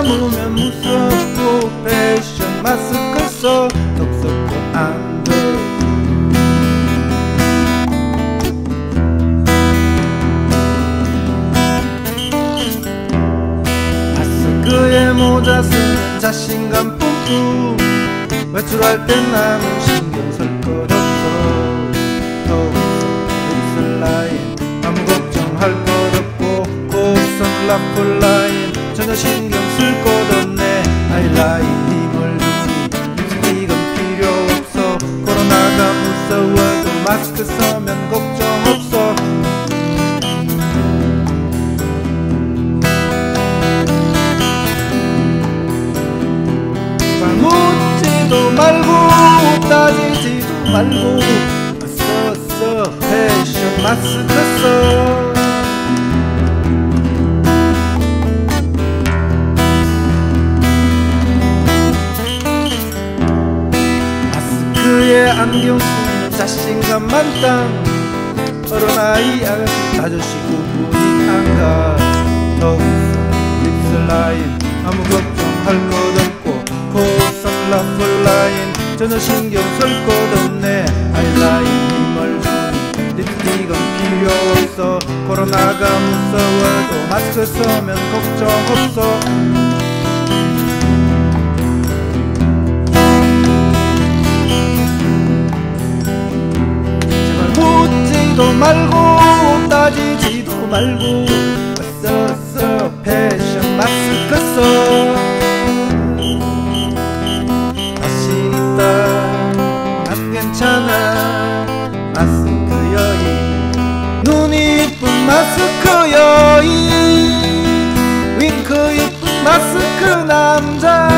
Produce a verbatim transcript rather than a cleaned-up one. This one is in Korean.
감으면 무섭고 패션 마스크 써 턱 섞고 안 돼. 마스크에 모자 쓰면 자신감 뿜뿜 외출할 땐 아무 신경 쓸 것 없어. 턱 라인 아무 걱정할 것 없고 곡선 라플라인 전혀 신경 쓸 것 없네. 아이라인 힘을 주니 립스틱은 필요 없어. 코로나가 무서워도 마스크 써면 걱정 없어. 제발 묻지도 말고 따지지도 말고 써 써 패션 마스크 써. 마스크에 안경 쓰면 자신감 만땅. 어른 아이 아저씨 구분이 안 가. 턱 립스 라인 아무 걱정할 것 없고 코선 라플 라인 전혀 신경 쓸 것 없네. 아이라인 힘을 주니 립스틱은 필요 없어. 코로나가 무서워도 마스크 쓰면 걱정 없어. 제발 묻지도 말고 따지지도 말고 써 써 패션 마스크 써. 괜찮아 마스크 여인 눈 이쁜 마스크 여인 윙크 이쁜 마스크 남자.